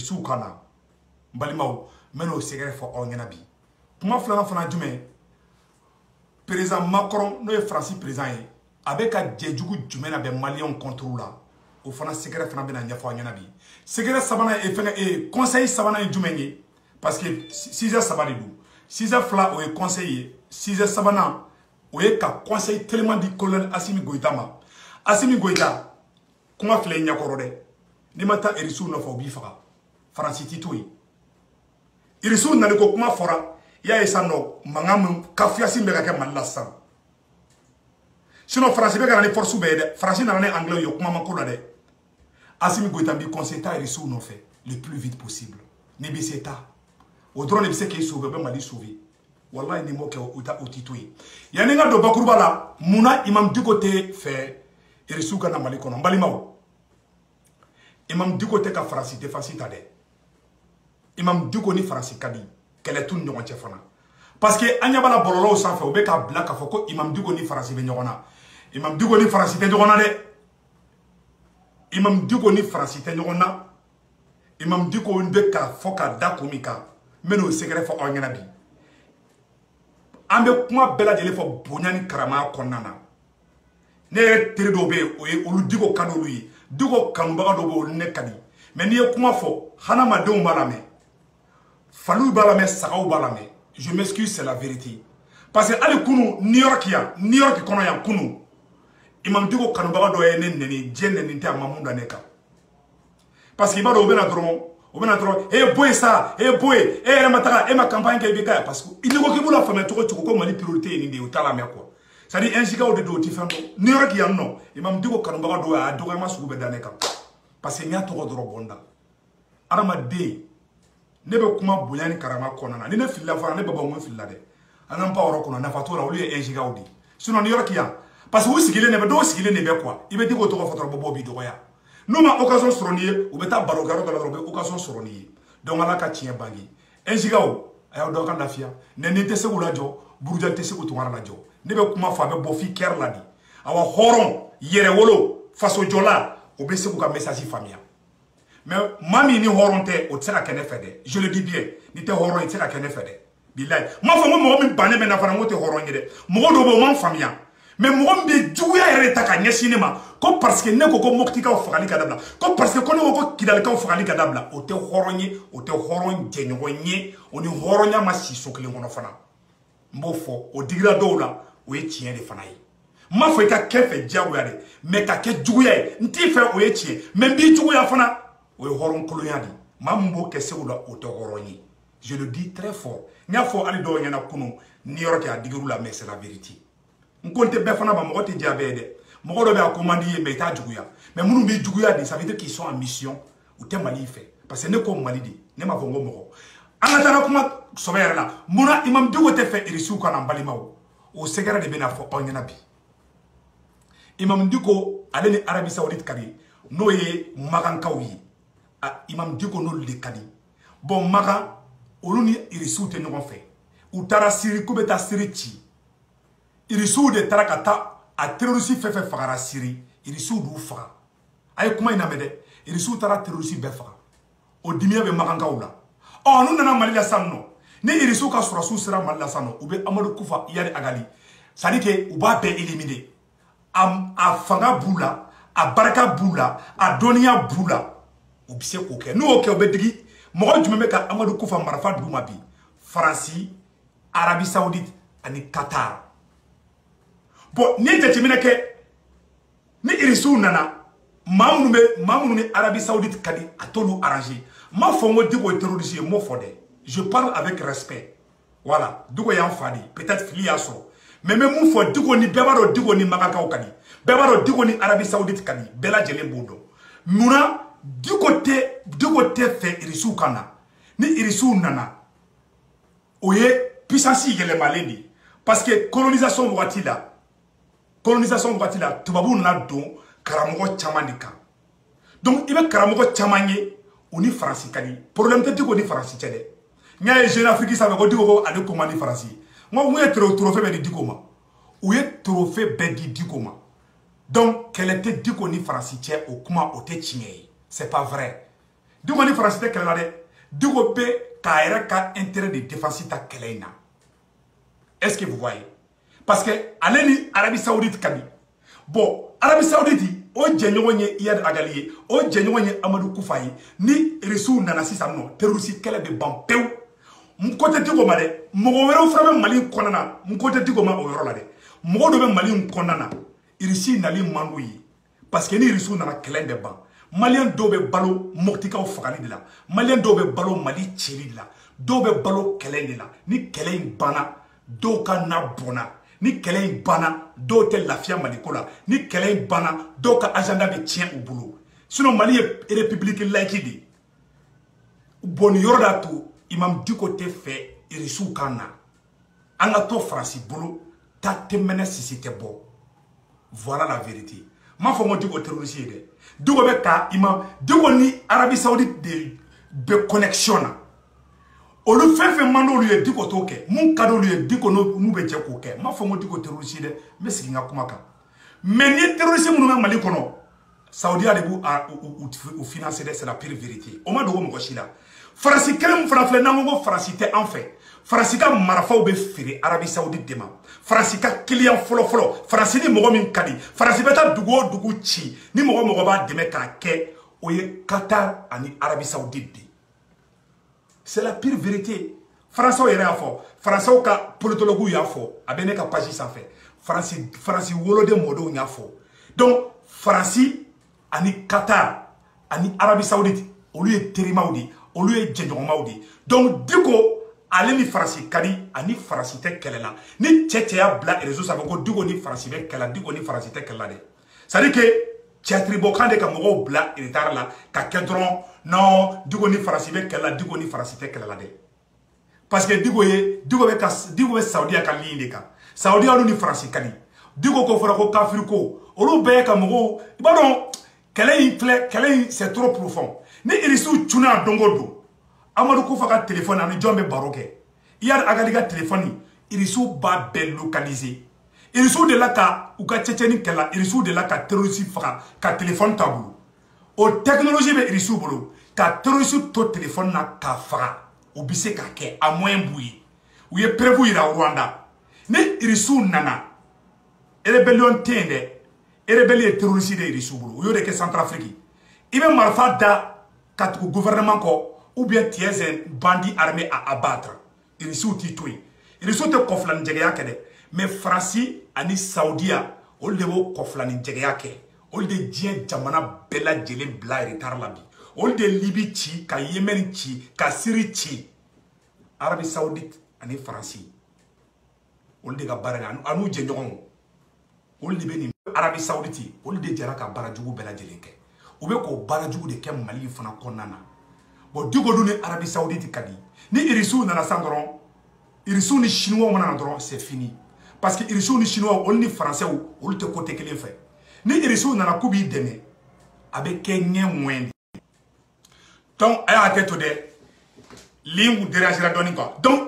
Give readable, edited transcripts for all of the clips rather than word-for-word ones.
irisu kana balimaw meno secret fo o ngena bi kuma flana fana jume président Macron no e Francis président yi avec a jejugu jume na be Maliens contrôle la o fana secret fana be na nyafo ngena bi secret sabana e fana e conseil sabana e jume ngi parce que 6h sabani du 6h fla o e conseiller 6h sabana o e ka conseil tellement di colonel Assimi Goïta ma Assimi Goïta kuma fle nyakoro de ni mata irisu no fo bi faka Francis titoyi irisu na ko kuma fora ya esano mangam kafiasi mbeka ke malasa sinon Francis be garani force be de Francis na ne anglais yo kuma makula de Assimi Goïta bi conseiller irisu no fait le plus vite possible ni bi seta o drone bi se ke sauver be mali sauver wallahi ni mo ke uta otitoyi ya ninga do bakuruba la muna imam du côté fait irisu kana mali kono mbalimawo imam du côté ka Francis te facile de imam du côté Francis kadi kele tun ñogon ci fana parce que anya bala bololo sa fe o be ka black afo ko imam du côté Francis be ñogona imam du côté Francis te ñogona de imam du côté Francis te ñogona imam du côté be ka foka da komika meno secret fo o ngena bi ambe kuma bela jele fo bonyani karama konnana ne tere do be o e olu digo kanolu yi digo kanba do bo ne kadi mais ni kuma fo hana ma de malame falou balame sagaw balame je m'excuse c'est la vérité parce que ali kunu New York kono ya kunu imam digo kanba do e ne neni jenne ni ta mamunda ne ka parce que bado be na dron eh boy ça eh boy eh mataka ma campagne ke bika parce que il ko kibula fame to ko mali priorité ni de utala me quoi ça dit un giga de do tifando New York ya no imam digo kanba do a do ma sugu be dane ka parce que nya to ko dro bonda arama de ne be kuma bonyani karama konana ni ne filla fana ne baba mo filla de anan pa woro kono na fatora o liye un giga odi sinon New York ya parce que vous sigile ne be do sigile ne be quoi il be digo to ko fatora bobo bi do ya nous ma occasion soronier ou beta barogaro de la drogue occasion soronier donc ala ka tien bangi un giga o ayo do kan lafia ne ne te se wula jo burja te se ko to la jo ne be kuma fa be bo fi ker la di awa horon yere wolo faso jola o be se ko ka message famille mais mami ni horonte o tsela kene fede je le dis bien ni te horon ni tsela kene fede billahi ma fa mo mi bané be na fa ngote horon ngede mo do bo man famille mais mo be juya ere ta ka nyesine ma ko parce que ne ko mokti ka fagali kadabla ko parce que ko ne ko kidal ka fagali kadabla o te horon jenyo nye oni horonya ma siso kele ngono fana mbofo o digra dola o e tien de fana yi ma fo ka kefe jawu ya de mais ka ke juya nti fe o e tien mais bi juya fana o horon kolonyadi mambo ke sewula o te horonyi je le dis très fort nya fo ali do nyana kunu New York ya digiru la mais c'est la vérité nkonte be fana ba mo te diabede mo do be akomandi mais ta juguya mais munu bi juguya de ça veut dire qu'ils sont en mission ou te mali fait parce que ne ko mali di ne ma vongo mo anatara kuma sobere la muna imam dugo te fait irisu kana mbalimawo o segara de bena fo onyana bi imam dugo ale ni Arabie Saoudite kadi no ye magankaw yi imam diko no le kadi bon maga oluni irisu te no fait ou tara siri ko beta siri ci irisu de tarakata a terroriste fait fagara siri irisu du faga ay kuma ina mede irisu tara terroriste be faga o dimia be maganga wula o nu nana mali la sanno ni irisu ka surasu sira mali la sanno ube amadou kufa yari agali sadi ke uba be éliminer a faga bula a baraka bula a doniya bula o bise ko ke no ke obedigi mo jume ka amadou kufa marafa duma bi France Arabie Saoudite ani Qatar bon ni jetimine ke ni irisu nana mamunu ni Arabie Saoudite kadi atolu arranger ma fongo digo terroriste mo fodé je parle avec respect voilà digo yan fadi peut-être filiation mais même mon fo digo ni bebaro digo ni magaka kadi bebaro digo ni Arabie Saoudite kadi bela jele bondo muna digo te fait irisu kana ni irisu nana oye puissance yele maledi parce que colonisation watila tubabu na don karamogo chamandika donc ibe karamogo chamanye oni France kadi problème te digo ni France tede nyaye jeune Afrique ça ko digo ko ade ko mani France mo mu trophée be di koma ou ye trophée be di koma donc quel était digo ni France tede o kuma o te chimé c'est pas vrai Digo ni France te kɛlɛ la dɛ. Digo bɛ k'a yɛrɛ ka intérêt de défense ta kɛlɛ in na. Est-ce que vous voyez? Parce que ale ni Arabie Saoudite ka di. Bon, Arabie Saoudite o jɛɲɔgɔn ye Iyad Agali ye, o jɛɲɔgɔn ye Amadou Koufa ye. Ni Irisiw nana sisan nɔ, terroriste kɛlɛ bɛ ban pewu. N ko tɛ Diko ma dɛ. Mɔgɔ wɛrɛw fana bɛ Mali kɔnɔna na. N ko tɛ Diko ma o yɔrɔ la dɛ. Mɔgɔ dɔ bɛ Mali kɔnɔna na. Irisi nali man d'u ye. Parce que ni Irisiw nana kɛlɛ in bɛ ban. Malien dɔw bɛ balo Moptikaw fagali de la. Malien dɔw bɛ balo Mali cɛli de la. Dɔw bɛ balo kɛlɛ de la. Ni kɛlɛ in banna, dɔw ka na bɔnna. Ni kɛlɛ in banna, dɔw tɛ lafiya Maliko la. Ni kɛlɛ in banna, dɔw ka agenda bɛ tiɲɛ u bolo. Sinon Mali ye république laïque de. Bon ni yɔrɔ d'a to Imam Diko tɛ fɛ Irisiw ka na. An ka to Faransi bolo, ta tɛmɛnɛ Sisi tɛ bɔ. Voilà la vérité. M'a fɔ n ko Diko terroriste ye dɛ. Diko bɛ ka Imam Diko ni Arabie Saoudite de bɛ connexion na. Olu fɛn fɛn man d'olu ye Diko t'o kɛ. Mun ka d'olu ye Diko n'u bɛ jɛ k'o kɛ. M'a fɔ n ko Diko terroriste ye dɛ. N bɛ segin n ka kuma kan. Mais ni terroriste minnu bɛ Mali kɔnɔ, Saoudia de b'u financer dɛ, c'est la pire vérité. O ma dogo mɔgɔ si la. Faransi kelen min fana filɛ n'an ko Faransi tɛ an fɛ. Faransi ka marafaw bɛ feere Arabie Saoudite de ma. Faransi ka client fɔlɔ. Faransi ni mɔgɔ min ka di. Faransi bɛ taa dugu o dugu ci. Ni mɔgɔ b'a dɛmɛ k'a kɛ, o ye Qatar ani Arabie Saoudite de. C'est la pire vérité. Faransaw yɛrɛ y'a fɔ. Faransaw ka politologues y'a fɔ. A bɛ ne ka page sanfɛ. Faransi woloden mɔdenw y'a fɔ. Donc Faransi ani Qatar ani Arabie Saoudite, olu ye terimaw de. Olu ye jɛɲɔgɔnmaw de. Donc Diko ale ni Faransi ka di ani Faransi tɛ kɛlɛ la. Ni cɛ y'a bila réseau sanfɛ ko Diko ni Faransi bɛ kɛlɛ la, Diko ni Faransi tɛ kɛlɛ la dɛ. C'est-à-dire que cɛtiribɔkan de ka mɔgɔw bila retard la ka kɛ dɔrɔn non Diko ni Faransi bɛ kɛlɛ la, Diko ni Faransi tɛ kɛlɛ la dɛ. Parce que Diko bɛ Saoudia ka ligne de kan. Saoudia olu ni Faransi ka di. Diko ko fɔra ko kafiri ko. Olu bɛɛ ka mɔgɔw i b'a dɔn kɛlɛ in c'est trop profond. Ni Irisiw cunna don o don, Amadou Koufa ka téléphone ani jɔn bɛ baro kɛ. Iyad Agali ka téléphone, Irisiw b'a bɛɛ localiser. Irisiw de la ka u ka Tchétchénie kɛlɛ, Irisiw de la ka terroriste faga, ka téléphone ta bolo. O technologie bɛ Irisiw bolo, ka terroriste to téléphone na ka faga. U bɛ se ka kɛ a moyen b'u ye. U ye preuve yira Rwanda. Ni Irisiw nana, rébellion tɛ yen dɛ. Rébellion ye terroriste de Irisiw bolo. U y'o de kɛ Centrafrique. I bɛ marifa da ka tugu gouvernement kɔ, ou bien tu es un bandit armé à abattre. Irisiw t'i to yen. Irisiw tɛ kɔfilani jɛgɛya kɛ dɛ. Mais Faransi ani Saoudia, olu de b'o kɔfilani jɛgɛya kɛ. Olu de diɲɛ jamana bɛɛ lajɛlen bila retard la bi. Olu de Libi ci, ka Yemen ci, ka Syrie ci. Arabie Saoudite ani Faransi. Olu de ka baara kɛ, an'u jɛɲɔgɔnw. Olu de bɛ nin Arabie Saoudite, olu de jɛra ka baara jugu bɛɛ lajɛlen kɛ. U bɛ k'o baara jugu de kɛ Mali fana kɔnɔna na. Bon Diko dun ni Arabie Saoudite ka di. Ni Irisiw nana san dɔrɔn, Irisiw ni Chinois mana na dɔrɔn, c'est fini. Parce que Irisiw ni Chinois, olu ni Français, olu tɛ côté kelen fɛ. Ni Irisiw nana k'u b'i dɛmɛ, a bɛ kɛ ɲɛ ŋɛɲɛ. Donc a y'a hakɛ to dɛ, ligne dérangera dɔɔni quoi. Donc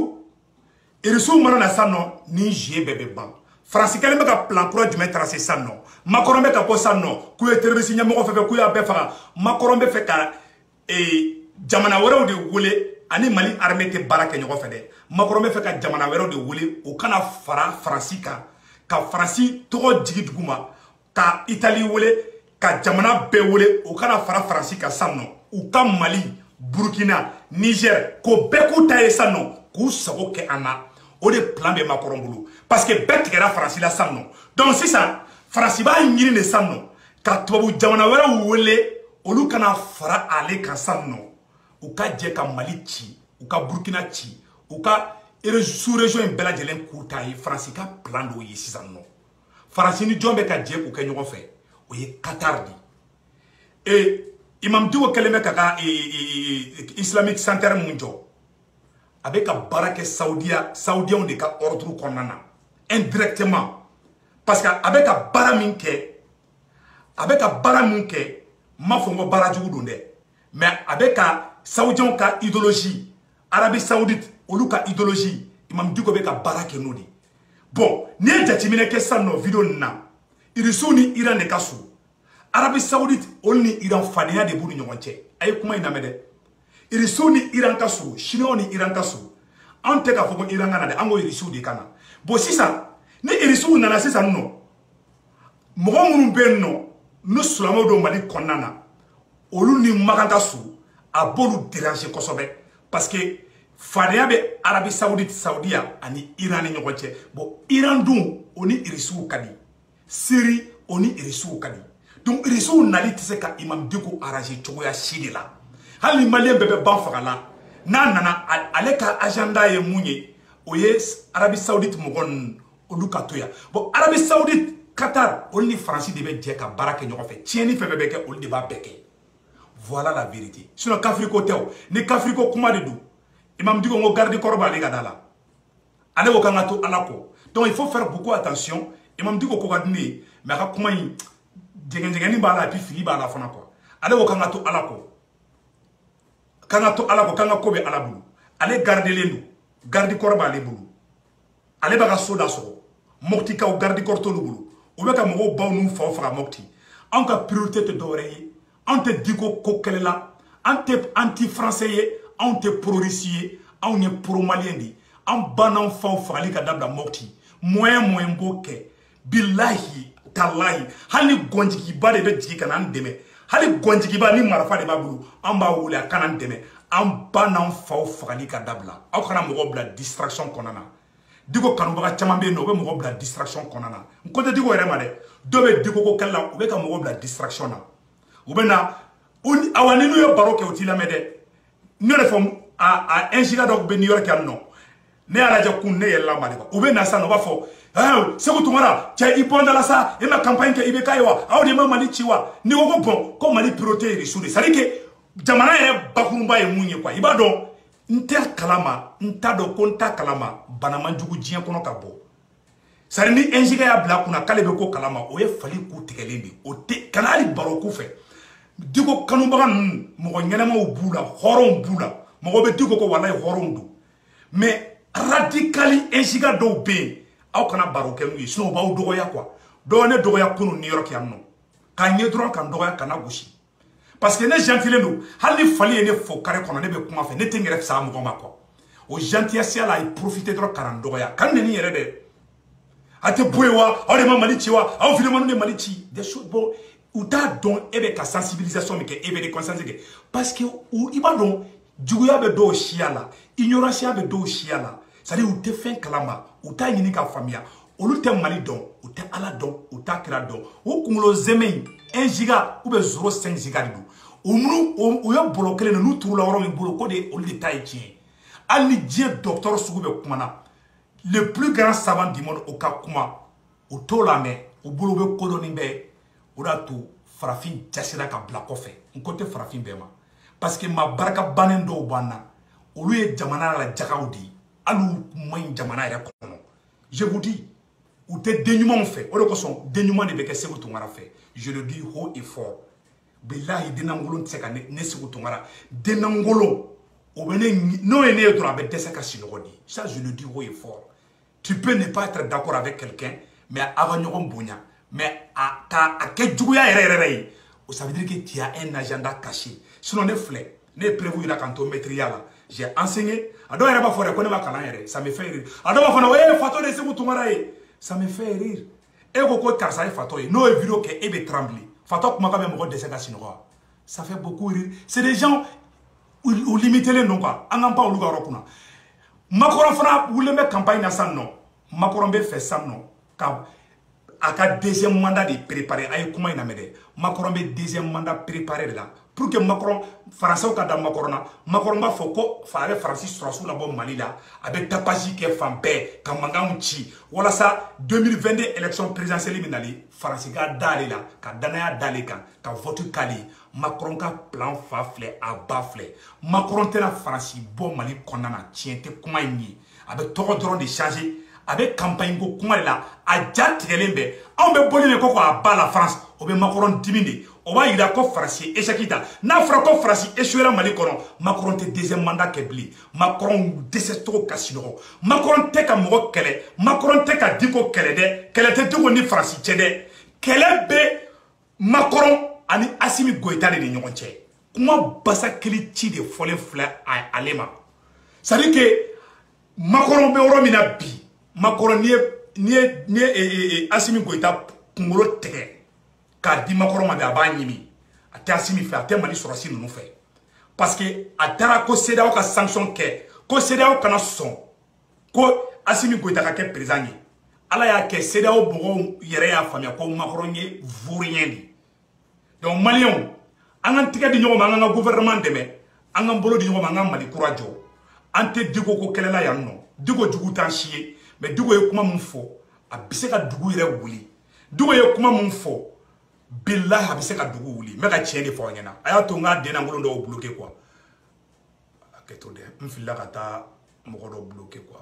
Irisiw mana na san nɔ, ni juillet bɛɛ bɛ ban. Faransi kelen bɛ ka plan kura jumɛn tracer san nɔ. Macron bɛ ka bɔ san nɔ, k'u ye terroriste ɲɛmɔgɔ fɛn fɛn k'u y'a bɛɛ faga. Macron bɛ fɛ ka jamana wɛrɛw de wele, ani Mali armée tɛ baara kɛ ɲɔgɔn fɛ dɛ. Macron bɛ fɛ ka jamana wɛrɛw de wele, o kana fara Faransi kan, ka Faransi tɔgɔ jigi dugu ma, ka Italie wele, ka jamana bɛɛ wele, o kana fara Faransi kan san nɔ. U ka Mali, Burkina, Niger, k'o bɛɛ k'u ta ye san nɔ, k'u sago kɛ an na. O de plan bɛ Macron bolo. Parce que bɛɛ tigɛra Faransi la san nɔ. Donc sisan, Faransi b'a ɲini de san nɔ, ka tubabu jamana wɛrɛw wele, olu kana fara ale kan san nɔ. U ka jɛ ka Mali ci, u ka Burkina ci, u ka sous-région in bɛɛ lajɛlen k'u ta ye. Faransi ka plan dɔw ye sisan nɔ. Faransi ni jɔn bɛ ka jɛ k'u kɛ ɲɔgɔn fɛ, o ye Qatar de. Imam Diko kɛlen bɛ ka ka Islamic Center mun jɔ, a bɛ ka baara kɛ Saoudiens de ka ordre kɔnɔna na indirectement. Parce que a bɛ ka baara min kɛ, m'a fɔ n ko baara jugu don dɛ, mais a bɛ ka Saoudiens ka idéologie, Arabie Saoudite olu ka idéologie, Imam Diko bɛ ka baara kɛ n'o de. Bon, n'i ye jateminɛ kɛ sisan nɔ vidéo nin na, Irisiw ni Iran de ka surun. Arabie Saoudite olu ni Iran fadenya de b'u ni ɲɔgɔn cɛ. ay kuma ina mede irisu ni Iran ka suru Chinois ni Iran ka suru an tɛ k'a fɔ ko Iran kana de an ko irisiw de kana bon sisan ni irisiw nana sisan nɔ mɔgɔ minnu bɛ yen nɔ ni silamɛw don Mali kɔnɔna na olu ni Makan ka suru a b'olu déranger kosɛbɛ parce que fadenya bɛ Arabie Saoudite Saudiya ani Iran ni ɲɔgɔn cɛ bon Iran dun o ni irisiw ka di Syrie o ni irisiw ka di donc irisiw nali tɛ se ka Imam Dicko arranger cogoya si de la hali ni Malien bɛɛ bɛ ban faga la n'a nana ale ka agenda ye mun ye o ye Arabie Saoudite mɔgɔ ninnu olu ka to yan bon Arabie Saoudite Qatar olu ni Faransi de bɛ jɛ ka baara kɛ ɲɔgɔn fɛ tiɲɛni fɛn fɛn bɛ kɛ olu de b'a bɛɛ kɛ voilà la vérité sinon kafiriko tɛ o ni kafiriko kuma de don Imam Dicko ko garde corps b'ale ka da la ale ko kan ka to Ala kɔ donc il faut faire beaucoup attention Imam Dicko ko ka di ne ye mais a ka kuma in jɛngɛnjɛngɛnni b'a la et puis fili b'a la fana quoi ale ko kan ka to Ala kɔ kanga to Ala ko kanga ko be Ala bulu ale gardelen do garde corps b'ale bulu ale ba ka so da sɔrɔ Mopti kaw garde corps to bulu o be ka mɔgɔw baw nu faw faga Mopti an ka priorité tɛ dɔwɛrɛ ye an tɛ Dicko ko kɛlɛ la an tɛ anti français ye an tɛ pro russe ye an ye pro malien de an bannaw faw fagali ka dabila Mopti moyen b'o kɛ billahi tallahi hali gɔnjigiba de bɛ jigi kana an dɛmɛ hali gɔnjigiba ni marifa de b'a bolo an b'a wele a kana n dɛmɛ an ba n'an faw fagali ka dabila aw kana mɔgɔ bila distraction kɔnɔna na Dicko kanubaga caman bɛ yen nɔ u bɛ mɔgɔ bila distraction kɔnɔna na n ko tɛ Dicko yɛrɛ ma dɛ dɔw bɛ Dicko ko kɛlɛ la u bɛ ka mɔgɔ bila distraction na u bɛ na awa ni n'u ye baro kɛ u t'i lamɛn dɛ n y'o de fɔ a ingénieur dɔ bɛ New York yan nɔ ne y'a lajɛ kun ne yɛlɛla ma de quoi u bɛ na sisan u b'a fɔ Sékou Toumara cɛ i bɔndala sa i ma campagne kɛ i bɛ k'a ye wa aw de ma Mali ci wa ni ko ko bon ko Mali priorité ye irisiw de c'est à dire que jamana yɛrɛ bakurunba ye mun ye quoi i b'a dɔn n tɛ kalama n t'a dɔn ko n t'a kalama bana man jugu diɲɛ kɔnɔ ka bɔ c'est à dire ni ingénieur y'a bila kunna k'ale bɛ ko kalama o ye fali ku tigɛlen de o tɛ kana hali baro ku fɛ Dicko kanubaga ninnu mɔgɔ ɲɛnamaw b'u la hɔrɔnw b'u la mɔgɔ bɛ Dicko ko walayi hɔrɔnw don mais radicali ingénieur dɔw bɛ yen aw kana baro kɛ n'u ye sinon u b'aw dɔgɔya quoi dɔw ne dɔgɔya kunun New York yan nɔ k'a ɲɛ dɔrɔn ka n dɔgɔya kana gosi parce que ne gentilen don hali ni fali ye ne fɔ carré kɔnɔ ne bɛ kuma fɛ ne tɛ n yɛrɛ fisaya mɔgɔ ma quoi o gentillesse la a ye profiter dɔrɔn ka n dɔgɔya ka n nɛni yɛrɛ dɛ a tɛ bɔ yen wa aw de ma Mali ci wa aw videoman de Mali ci des choses bon u t'a dɔn e bɛ ka sensibilisation min kɛ e bɛ de conscience kɛ parce que i b'a dɔn juguya bɛ dɔw siya la ignorance bɛ dɔw siya la c'est-à-dire u tɛ fɛn kalama u t'a ɲini ka faamuya olu tɛ Mali dɔn u tɛ Ala dɔn u t'a kira dɔn o kunkolo zɛmɛ in 1 giga ou bien 0,5 giga de don u ye bolo kelen de n'u turula yɔrɔ min bolo ko de olu de ta ye tiɲɛ hali ni diɲɛ docteur sugu bɛ kuma na le plus grand savant du monde o ka kuma u t'o lamɛn u bolo bɛ kodɔnni bɛɛ o de y'a to farafin jasira ka bila kɔfɛ n ko tɛ farafin bɛɛ ma parce que maa barika bannen dɔw b'an na olu ye jamana la jagaw de ye hali u ma ɲi jamana yɛrɛ kɔnɔ je vous dis u tɛ den ɲumanw fɛ o de kosɔn den ɲuman de bɛ kɛ Sékou Toumara fɛ je le dis haut et fort bilahi dennaŋolon tɛ se ka ne Sékou Toumara dennaŋolon o bɛ ne n'o ye ne ye dɔrɔn a bɛ dɛsɛ ka sinɔgɔ di ça je le dis haut et fort tu peux ne pas être d'accord avec quelqu'un mais a ka ɲɔgɔn bonya mais k'a kɛ juguya yɛrɛ ye ça veut dire que tu as un agenda caché sinon ne filɛ ne ye prévu yira kan to maîtriya la j'ai enseigné a dɔw yɛrɛ b'a fɔ dɛ ko ne ma kalan yɛrɛ ça me fait rire a dɔw b'a fɔ ne fatɔ de Sékou Toumara ye ça me fait rire e ko ko karisa ye fatɔ ye n'o ye vidéo kɛ e bɛ trembler fatɔ kumakan bɛ mɔgɔ dɛsɛ ka sinɔgɔ ça fait beaucoup rire c'est des gens u limitelen don quoi an k'an pan olu ka yɔrɔ kunna Macron fana wulilen bɛ campagne na sisan nɔ Macron bɛ fɛ sisan nɔ ka a ka deuxième mandat de préparer a ye kuma in lamɛn dɛ Macron bɛ deuxième mandat préparer de la pour que Macron français ka da Macron na Macron b'a fɔ ko a bɛ Faransi sɔrɔsiw labɔ Mali la a bɛ tapage kɛ fan bɛɛ ka mankanw ci walasa 2022 élection présidentielle bɛ nali Faransi ka d'ale la ka danaya d'ale kan ka vote k'ale Macron ka plan fa filɛ a ba filɛ Macron tɛna Faransi bɔ Mali kɔnɔna na tiɲɛ tɛ kuma in ye a bɛ tɔgɔ dɔrɔn de changer a bɛ campagne ko kuma de la a ja tigɛlen bɛɛ anw bɛ bɔli min ko k'a ba la France o bɛ Macron dimi de o b'a yira ko Faransi ye échec ta n'a fɔra ko Faransi échouera Mali kɔnɔ Macron tɛ deuxième mandat kɛ bilen Macron dɛsɛcogo ka sinɔgɔ Macron tɛ ka mɔgɔ kɛlɛ Macron tɛ ka Dicko kɛlɛ dɛ kɛlɛ tɛ Dicko ni Faransi cɛ dɛ kɛlɛ bɛ Macron ani Assimi Goïta de ɲɔgɔn cɛ Comment basa kili ti de folle fla à alema. Ça dit que Macron be oro mina bi. Macron ni Assimi Goïta kungolo teke. Ka di Macron ma be aba nyimi. Ate Assimi fait ate mali sorasi nous fait. Parce que atara ko CEDEAO ka sanction ke. Ko CEDEAO kana son. Ko Assimi Goïta ka ke président. Ala ya ke CEDEAO bogo yere ya famia ko Macron ye vourien di. Donc Malion an tika di ñogo ma nga gouvernement deme an bolo di ñogo ma nga mali courage ante digo ko kelela ya no digo jugu tan chier mais digo ye kuma mun fo a bise ka dugu yere wuli digo ye kuma mun fo billahi a bise ka dugu wuli me ka tieni fo nyana aya to nga de na ngolo ndo bloquer quoi aketo de mfilla kata mo do bloquer quoi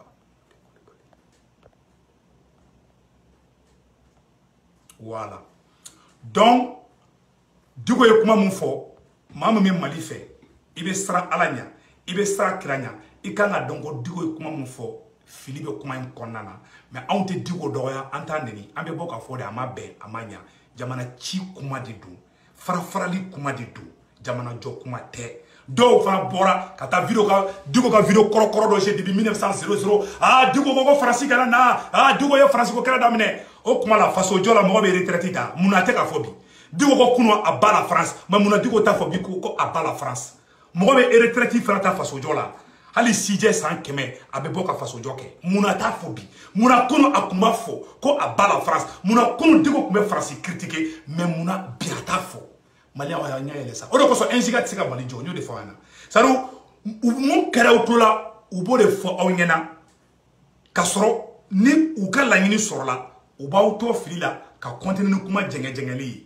voilà donc digo ye kuma mun fo mama mi mali fe ibe sara alanya ibe sara kranya ikanga dongo digo ye kuma mun fo filibe kuma en konnana mais on te digo doya antandeni ambe boka fo de amabe amanya jamana chi kuma de du farali kuma de du jamana jo kuma te do fa bora kata video ka digo ka video korokoro do je depuis 1900 ah digo ko franci kala na ah digo ye franci ko kala damne o kuma la faso jola mo be retraité da munate ka fobi digo ko kuno abala France ma muna digo ta fobi ko abala France mo be retraité frata faso jola hali CJ san keme abe boka faso joke muna ta fobi muna kuno akuma fo ko abala France muna kuno digo ko me France critiquer mais muna biata fo Malia wa nya ele sa o do ko so enjiga tsika bali jo nyo de fo ana saru mon kera o tola u bo de fo o nyena kasoro ni u ka la nyini sorola u ba auto filila ka continuer kuma jengeli.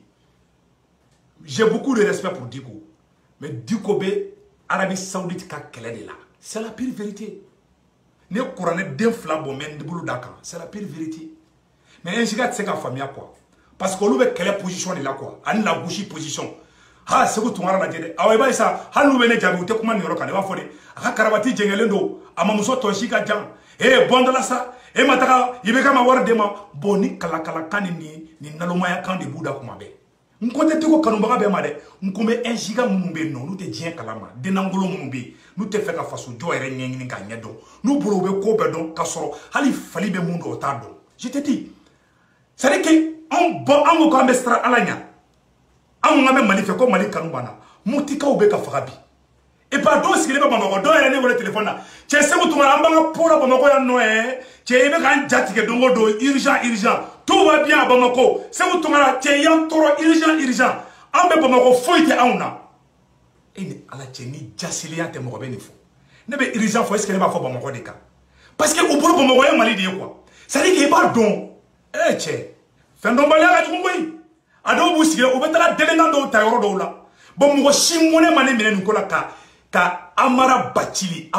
J'ai beaucoup de respect pour Diko. Mais Diko be Arabie Saoudite ka kele de la. C'est la pire vérité. Ne couronne d'un flambeau men de boulot d'accord. C'est la pire vérité. Mais un giga c'est ka famille quoi. Parce que l'oube quelle position de là quoi. Ani la bouchi position. Ha c'est que tu m'as dit. Ah ouais bah ça. Ha nous venez jabu te comment n'yoro kane va fode. Ha karabati jengelendo. Ama muso tonshika jam. Eh bon de la ça. Eh mataka ibeka ma war dema. Boni kala kani ni naloma ya kan de bouda kuma be. Nkonte tiko kanumbaga be ma de nkombe enjiga munumbe no nu te dien kalama denangolo munumbe nu te feka faso jo ere nyengini ka nyedo nu buru be ko be don kasoro hali fali be mundo ta don je te dis c'est dire que on ko ambestra alanya on ngabe malife ko mali kanubana mutika ube ka fagabi et pas do sikile ba mako do ere ne wala téléphone na che se mutu ngala mbanga pora ba mako ya noe che ibe kan jatike dongo do urgent tout va bien à Bamako. C'est où tu m'as dit urgent. En Bamako, faut auna. Et à la tchénie, jassilia te m'a bien fou. Ne be urgent, faut est-ce qu'elle va faire Bamako de cas. Parce que au bout de Bamako, il y a mal dit quoi. Ça dit qu'il n'y a pas don. Eh, tché. Fin d'emballer à tout le monde. Ado Boussi, ou bien la déléguée de Taïro Dola. Bon, moi, si mon mané mène Nicolas ka Amara Bachili.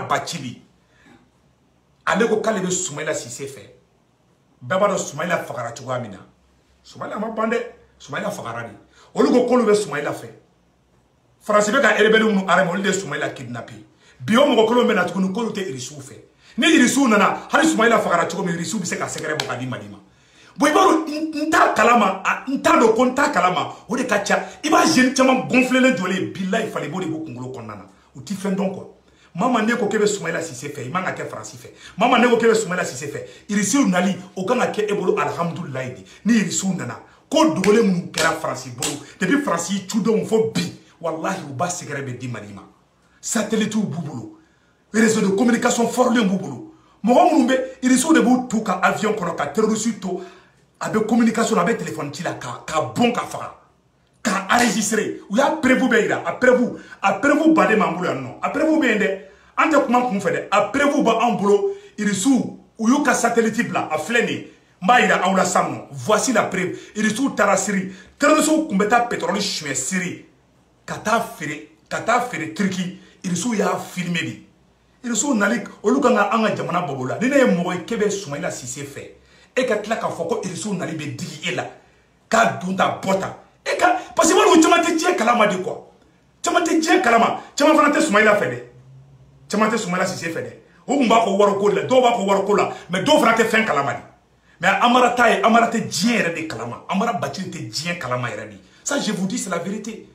Avec au cas de Soumaïla si c'est fait. Baba Soumaïla Fakara Chouamina. Soumaïla m'a bandé. Soumaïla Fakara di. Olugo Kolube Soumaïla fait. Français Beka Erebelu Aremoli de Soumaïla kidnappé. Bio Moko Kolombe na tukunu Kolute Irisu fait. Ni Irisu nana, Hari Soumaïla Fakara Chouami Irisu Biseka Sekere Bokadi Madima. Boibaro nta kalama, nta do konta kalama. Ode kacha, iba jeune chama gonfler le jolé, billahi fallait bo de Bokungolo konana. Ou ti fin donc quoi. Maman neko kebe Soumaïla si c'est fait, il m'a ke Francis fait. Maman neko kebe Soumaïla si c'est fait. Irisu nali okanga ke ebolo alhamdulillah di. Ni Irisu nana. Ko dole mun kera Francis bolo. Depuis Francis tudo on fo bi. Wallahi ou ba sekere be di malima. Satellite ou boubolo. Réseau de communication fort le boubolo. Mo mumbe Irisu de bu tuka avion kono ka terroriste to avec communication avec téléphone tila ka bon ka fara. Ka enregistrer ou ya prévu beira après vous badé mambulo non après vous bende ante kuma kun fede après vous ba ambulo irisu ou yo ka satellite bla a fleni mbaira awla samno voici la preuve irisu tarasiri terrorisme kumbeta pétrole choué siri kata fere turki irisu ya filmé di irisu nalik olukanga anga jamana bobola ni ne mo kebe Soumaïla Cissé fait et ka tla ka foko irisu nali be digi ela ka dunta bota et ka parce que moi tu m'as dit kalama de quoi tu m'as dit kalama tu m'as fanate Soumaïla fait de tu m'as dit Soumaïla Cissé fait de o mba ko waro ko la do ba ko waro ko la mais do fanate fin kalama di mais amara te dien de kalama amara bati te dien kalama di ça je vous dis c'est la vérité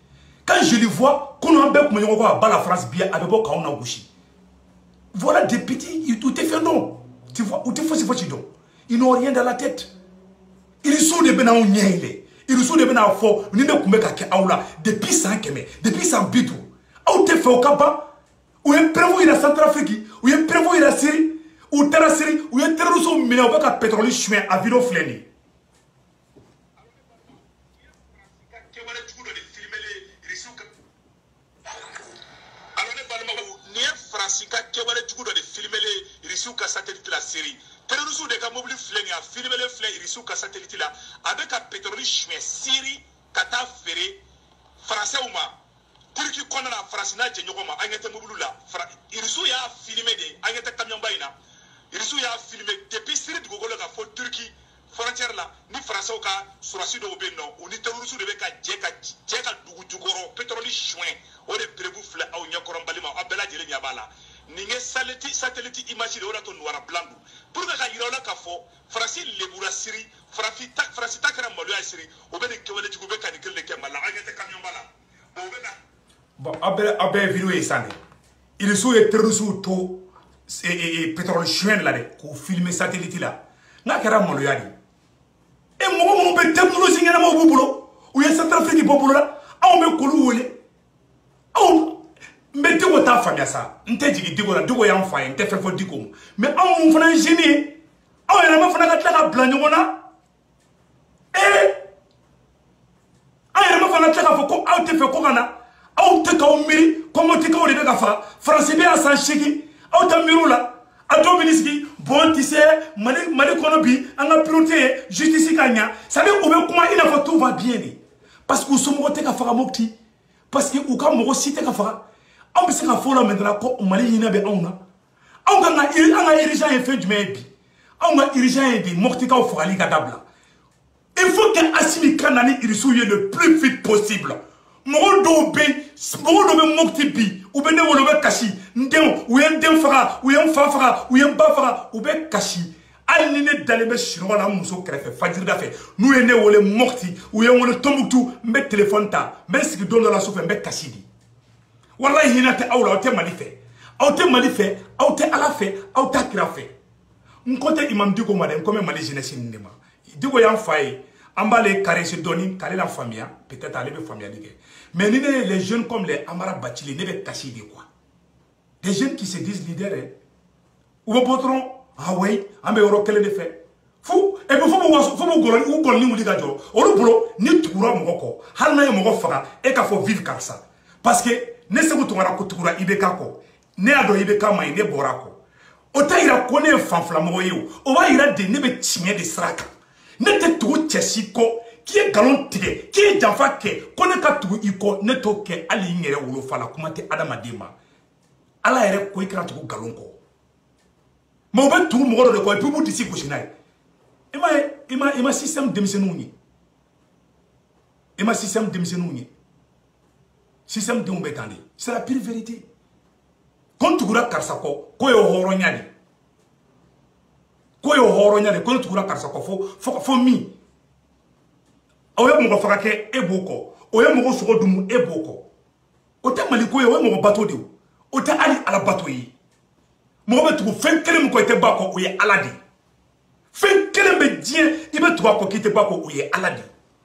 Quand je le vois, qu'on a bien comme on va la France bien, avec beaucoup on a bouché. Voilà des petits, tout est fait non. Tu vois, où tu fais ce que ils n'ont rien dans la tête. Ils sont des bénins ils sont des bénins forts. Ils ne peuvent pas aula depuis 100 km, depuis 100 bitou. Où tu fais au Kaba, où il prévoit la Centrafrique, où il prévoit la Syrie, où tu as la Syrie, où il y a terrorisme, mais on va pas pétrole chemin à Vilo Fleni. Francisca Kewale Djugo de filmer les risques à satellite la série. Terrorisme de Kamobli Flengi a filmé les flèches risques à satellite là avec un pétrole chemin Syrie, Kata Ferré, Français ou ma. Turki kona na France na Djenyogoma, Angete Mobulu là. Irisu ya filmé de Angete Kamyambaina. Irisu ya filmé depuis Syrie de Gogolo ka fo Turki frontière là ni Français au cas sur la sud de Obeno ou ni terrorisme de Beka Djeka Djugoro pétrole chemin. On est prévu flèche au Nyakorombalima Abela Djele Nyabala. Ninge satellite image de orato noir blanc pour que la kafo France lebura Syrie France takara malu à Syrie au ben que wala djugube kan que le kemala agete camion bala bon abel vidéo est sané il sont les terroristes to et pétrole chien là ko filmer satellite là na kara malu yadi e mo be technologie ngana mo bubulo ou ya Centrafrique bubulo là on me kolu wole on mais tu as famille ça, tu as dit que tu as enfant, tu as fait du coup. Mais on fait un génie, on a fait un blanc. Eh, on a fait un fait quoi? On te fait comment tu as français bien sans chèque, on t'a mis là, à Dominiski, bon, tu sais, Mali Konobi, on a piloté, justice Kanya, ça veut dire comment il a fait tout va bien. Parce que nous sommes au Tekafara Mokti, parce que nous sommes au Tekafara. On peut se faire là maintenant quand on m'a dit qu'il on a irrigé un fait du mébi. On a irrigé un des mortica au forali gadabla. Il faut que Assimi Kanani irrisouille le plus vite possible. Moro be moktibi ou bene wolo be kashi ndem ou yen dem fara ou yen fa fara ou yen ba fara ou be kashi al ni ne dalebe chinois la muso krefe fajir da fe nous ene wole mokti ou yen wolo tombuktu mbe téléphone ta mbe siki don la soufe mbe kashi di. Wallahi hina te awla o te malife au te alafe au ta kirafe nkote imam digo madem comme mali jeunesse ndema digo yan faye ambale caresser doni kale la famille peut-être aller be famille dige mais ni les jeunes comme les Amara Bachili ne be cacher de quoi des jeunes qui se disent leaders ou potron ah oui ambe euro kele de fait fou et puis faut golon ou golon ni mudiga jo o lo bolo ni tukura moko halna e moko fara e ka faut vivre comme ça parce que ne se vous tombera kutukura ibeka ko ne ado ibeka mai ne borako o ta ira ko ne fanfla mo yo o wa ira de ne be timie de sraka ne te tu chesi ko qui est galon tige qui est janfa ke ko ne ka tu iko ne to ke ali ngere wolo fala kuma te adama dema ala ere ko ikra tu galon ko mo be tu mo de ko e pubu disi ko shinai ima système démissionné ima système démissionné système de mbetandi c'est la pire vérité quand tu gura karsako ko yo horo nyali quand tu gura karsako fo mi oye mo faka ke eboko oye mo so dumu eboko o te maliko yo mo bato de o te ali ala bato yi mo be tu fen kele mo ko te bako oye aladi fen kele be dien ibe tu bako ki te bako oye aladi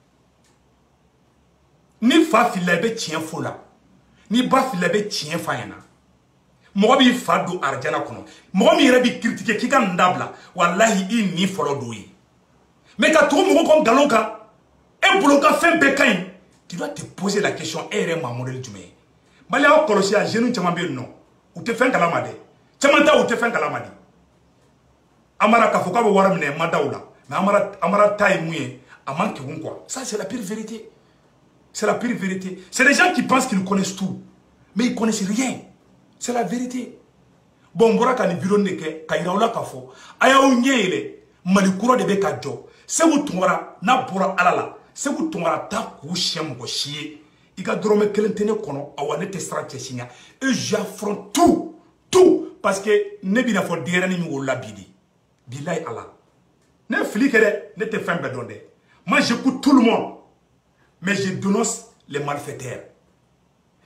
ni fa fila be tien fola ni ba fila be tien fayana mo bi fa do arjana kono mo mi rebi critiquer ki kan ndabla wallahi i ni folo do yi mais ka to mo ko galonka e bloka fen be kain tu dois te poser la question ere ma modèle du mais bali a kolosi a jeune chama be non ou te fen kalama de chama ta ou te fen kalama di amara ka foka be wara mine madawla mais amara tay muye amanke won quoi ça c'est la pire vérité. C'est la pire vérité. C'est les gens qui pensent qu'ils connaissent tout. Mais ils ne connaissent rien. C'est la vérité. Bon, bora ka ni bureau neke, ka iraola ka fo. Aya unyele, malikuro de beka jo. Se vous tongora, na bora alala. Se vous tongora ta kouchia moko chie. Ika drome kelentene kono, awane te strache sinya. Et j'affronte tout. Tout. Parce que nebi na fo dirani mi wola bidi. Bilay Allah. Ne flikere, ne te fin bedonde. Moi j'écoute tout le monde. Mais je dénonce les malfaiteurs.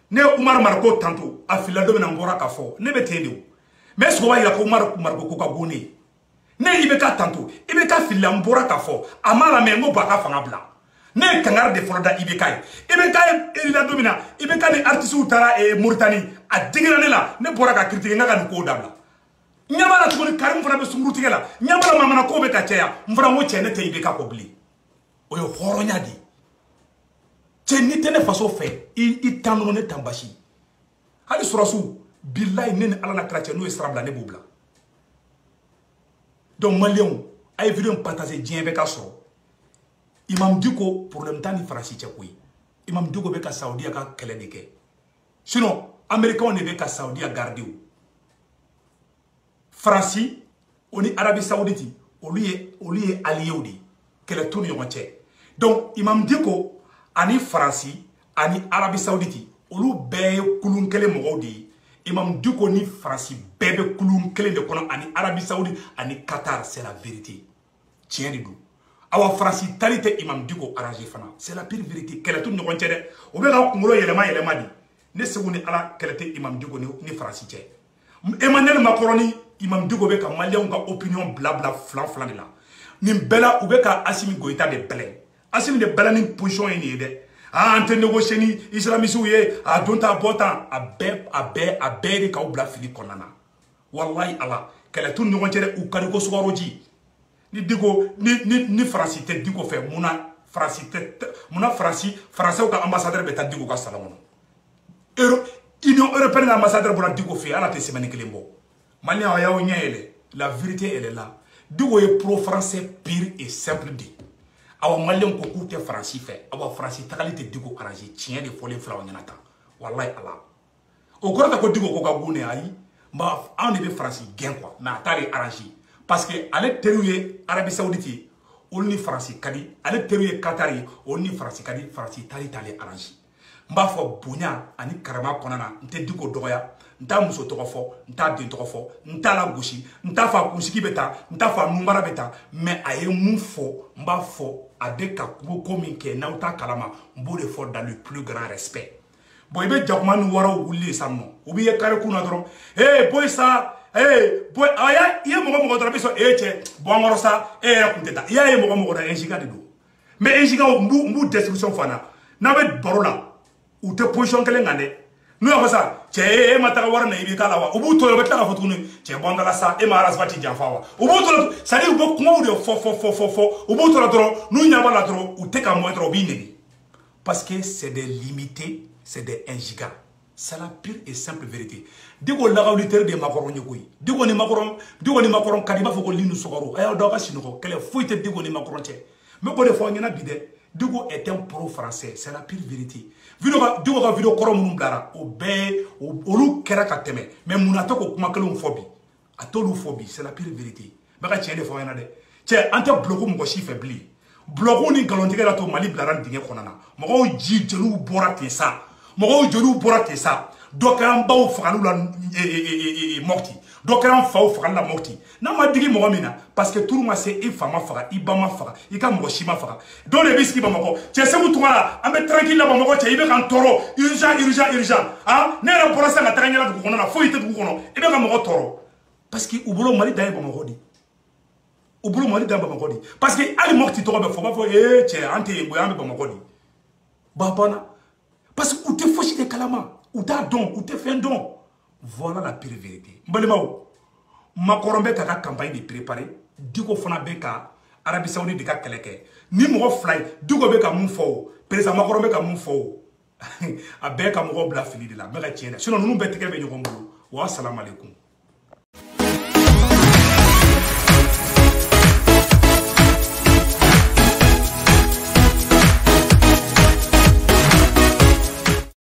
ne Umar Marko tanto a fila do na mbora ka fo ne betende mais so wa ira ko Umar Marko ko ka goni ne ibeka tanto ibeka fila mbora ka fo amala me ngo baka fanga bla ne kangar de froda ibeka ila domina ibeka ni artiste utara e Mauritanie a digira ne la ne bora ka critique ngaka ko dabla nyamala tugoni Karim fana be sunguru tigela nyamala mamana ko be ka cheya mfana mo chene te ibeka ko bli o yo horonya di che ni tene faso fe i tanu ne tambashi hali surasu billahi ne ala na krache no esrabla ne bobla donc malien ay vidéo partager dien be ka so imam diko problème tani farasi che koy imam diko be ka saudi ka kele de ke sinon américain ne be ka saudi a garder ou Franci oni Arabie Saoudite oli allié odi kele tourne yonche donc imam diko ani Franci ani Arabie Saoudite olu be kulun kele mogodi imam diko ni Franci bebe kulun kele de kono ani Arabie Saoudite ani Qatar c'est la vérité tient du dou awa Franci talite imam diko arrangé fana c'est la pire vérité kele tourne yonche de o be ga ngolo yelema di ne seguni ala kele te imam diko ni Franci che Emmanuel Macron imam diko be ka malien ka opinion blabla flan de la ni bela ou be ka Assimi Goïta de belen Assimi de belen ni position ni de ante négocier ni islamisou ye a donta botan a be de ka obla fili konana wallahi ala kala tun no ngere u kari ko suwaroji ni diko ni Franci te diko fe muna Franci français ka ambassadeur be ta diko ka salamono Union européenne ambassadeur pour la diko fe ala te semaine kelembo Malien ya onyele la vérité elle est là diko est pro français pire et simple dit awa malien ko koute Franci fait awa Franci takalite diko arrangé tient de folie flaw nyanata wallahi ala o korata ko diko ko ka gune ayi ma on est Franci gain quoi na tari arrangé parce que ale teruye Arabie Saoudite on ni Franci kadi ale teruye Qatari on ni Franci kadi Franci tali arrangé mba fo bonya ani karama konana nte diko doya nta muso togofo nta den togofo nta la goshi nta fa kunsiki beta nta fa numara beta mais aye mun fo mba fo adeka ko min ke na uta kalama mbo de fo dans le plus grand respect boy be jakuma nu wara wuli samno obi ye kare kuna doro boy sa boy aya ye mo doro biso che bo ngoro sa ya kunteta ye mo da enjiga de do mais enjiga mbu description fana na be barola ou te position kele ngane no ya fasa che mataka wara na ibi kala wa ubu to betla ka fotunu che bondala sa e mara sbati janfawa ubu to ça dit ubu kuma de fo ubu to la dro nu nyaba la dro ou te ka mo dro bi parce que c'est des limités c'est des 1 giga c'est la pure et simple vérité digo la gawliter de Macron nyokoy digo ni Macron kadima foko linu sokoro ayo do ka sinoko kele foite digo ni Macron che me ko de fo nyana bide Digo est un pro-français, c'est la pire vérité. Digo ka vidéo koro munum blara, olu kera ka teme, mais munato ko kuma kele phobie. Atolu phobie, c'est la pire vérité. Baka tiende fo yana de. Che ante bloku mo chi faibli. Bloku ni galontige la to Mali blara ndinge konana. Mo ji jelu bora tesa. Mo jelu bora tesa. Dokan baw fakalu la mokti. Dokan faw fakala la mokti. Na ma digi mo mina parce que tout ma c'est i fama faka i bama faka i ka mo shima faka. Dans les biscuits bamako. Che se mu tuma ambe tranquille la bamako che ibe kan toro urgent. Ah, ne ra porasa na tanganya la ko na fo ite ko no. Ibe ka mo toro. Parce que ubulo Mali dai bamako di. Ubulo Mali dai bamako di. Parce que ali mokti to be fo ba fo che ante boyambe bamako di. Babana parce que ou te fochi de kalama. Ou t'as don, ou t'es fait un don. Voilà la pire vérité. Mbalimao, Macron be ka campagne de préparer. Diko fona be ka Arabie Saoudite de ka keleke. Ni mo fly, diko be ka mun fo. Président Macron be ka mun fo. A be ka mo bla fili de la. Me la tienne. Sinon nous be teke be nyoko mbulu. Wa assalamu alaikum.